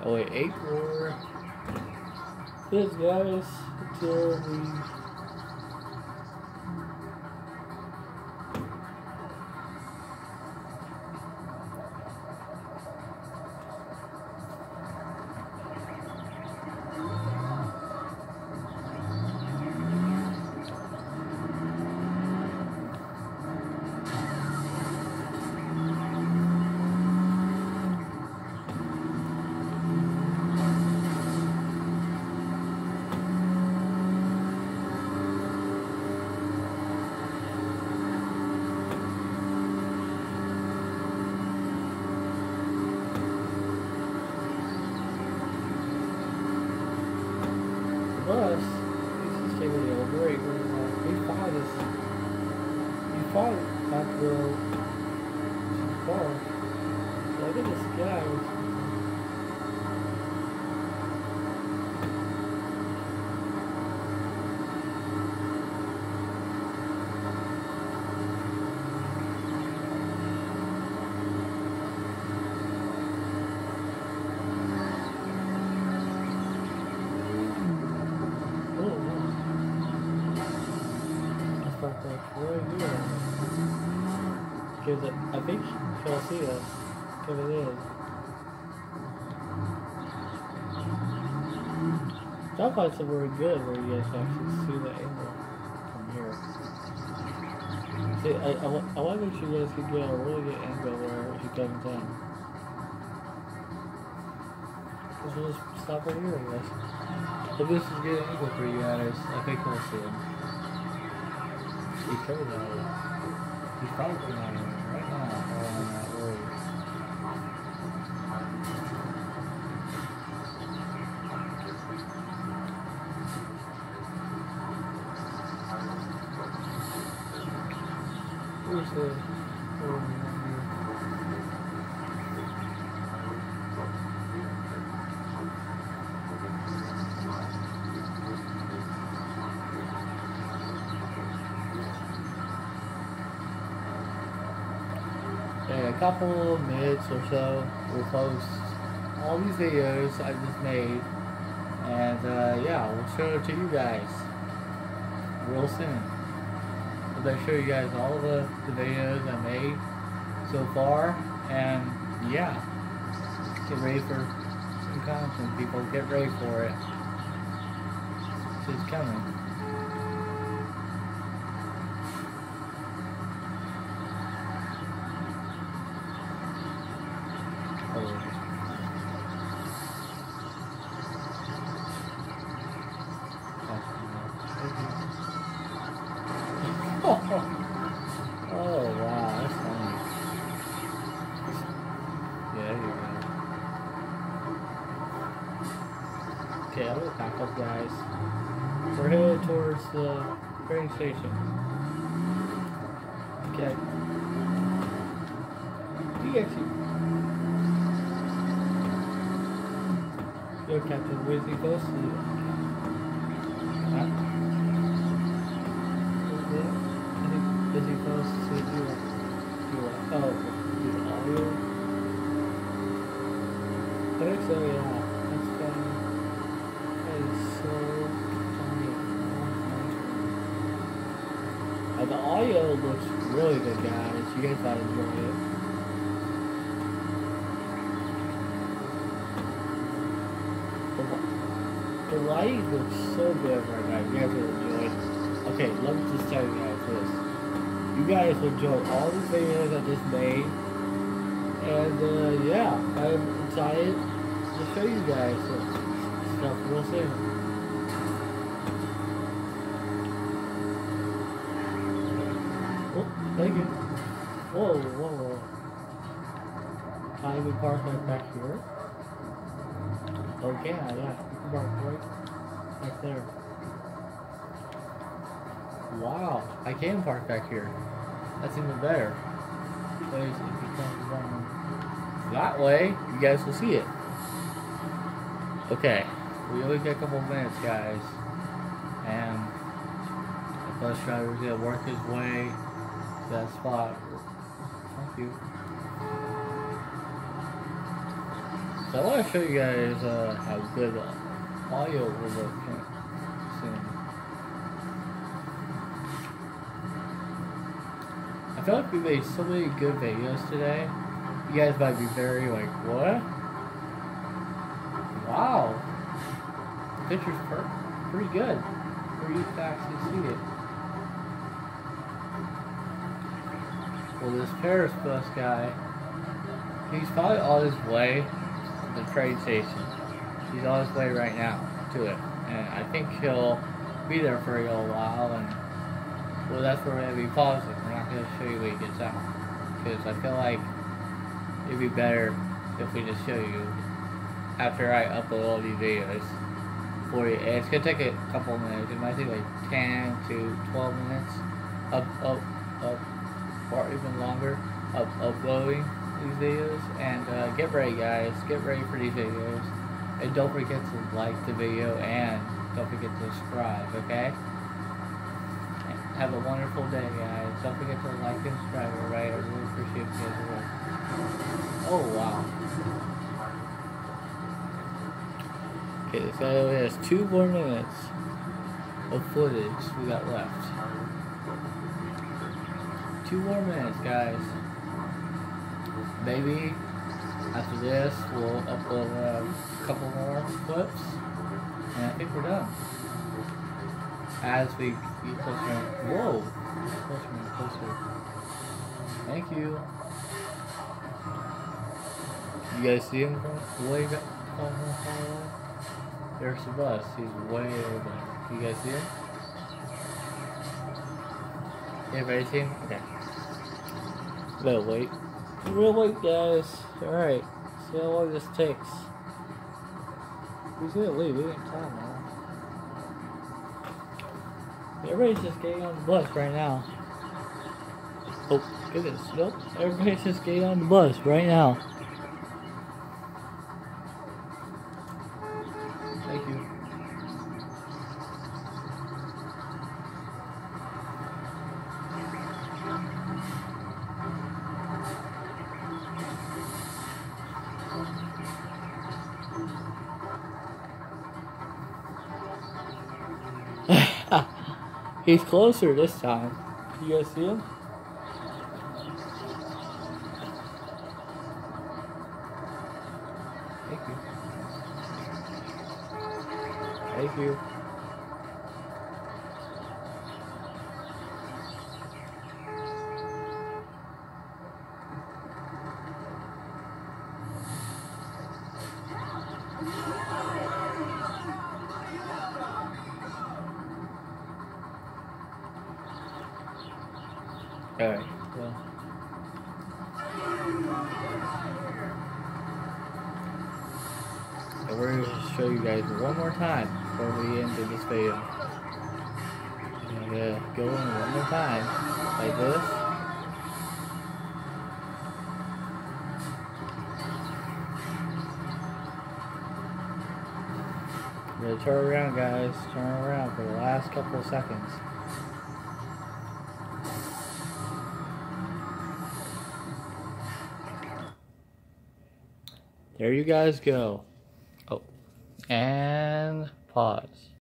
Oh wait, 8 more. Yes, guys, until we. Bus, this is taking a little break. We fought this. We fought not to go too far. Look at this guy. Because I think she'll see us if it is. That fight's are very good where you guys can actually see the angle from here. See, I want to make sure you guys can get a really good angle where she comes in. Because we'll just stop right here, I guess. If this is a good angle for you guys, I think we'll see him. He's coming out. He's probably coming out right now. On that road. Where's the... A couple minutes or so, we'll post all these videos I just made, and yeah, we'll show it to you guys real soon. I'll show you guys all the videos I made so far, and yeah, get ready for some content, people. Get ready for it. It's coming. Oh wow, that's funny. Yeah, here we go. Okay, I'm gonna back up, guys. We're headed towards the train station. Okay. You actually. Yo, Captain, where's he close to you? Huh? Is he close to do the audio? I think so, yeah. That's funny. That is so funny. The audio looks really good, guys. You guys gotta enjoy it. The light looks so good right now. You guys will enjoy it. Okay, let me just tell you guys this. You guys will enjoy all the videos I just made. And yeah, I'm excited to show you guys stuff real soon. Oh, thank you. Whoa, whoa, whoa. Can I even park right back here? Okay, yeah, you can park right there. Wow, I can park back here. That's even better. Because if you come around that way, you guys will see it. Okay, we only got a couple minutes, guys. And the bus driver's gonna work his way to that spot. Thank you. So I want to show you guys how good audio will look soon. I feel like we made so many good videos today. You guys might be very like, what? Wow. The picture's pretty good. For you to actually see it. Well, this Ferris bus guy, he's probably on his way to the train station. He's on his way right now to it. And I think he'll be there for a little while. And well, that's where we're going to be pausing. We're not going to show you when he gets out. Because I feel like it'd be better if we just show you after I upload all these videos for you. And it's going to take a couple minutes. It might take like 10 to 12 minutes up, or even longer of uploading these videos. And get ready, guys. Get ready for these videos. And don't forget to like the video and don't forget to subscribe, okay? Have a wonderful day, guys. Don't forget to like and subscribe, alright? I really appreciate you guys' work. Oh, wow. Okay, this guy only has 2 more minutes of footage we got left. 2 more minutes, guys. Maybe after this, we'll upload a couple more clips, and I think we're done. As we get closer, whoa, closer and closer. Thank you. You guys see him way back? There's the bus. He's way over there. You guys see him? Everybody see him? Okay. We'll wait. We'll wait, guys. Alright. See how long this takes. Who's gonna leave? We ain't time now. Everybody's just getting on the bus right now. Oh, goodness. Nope. Everybody's just getting on the bus right now. Thank you. He's closer this time. You guys see him? Thank you. Thank you. Alright, well. And we're going to show you guys one more time before we end this video. I'm going to go in one more time, like this. We're going to turn around, guys. Turn around for the last couple of seconds. There you guys go. Oh, and pause.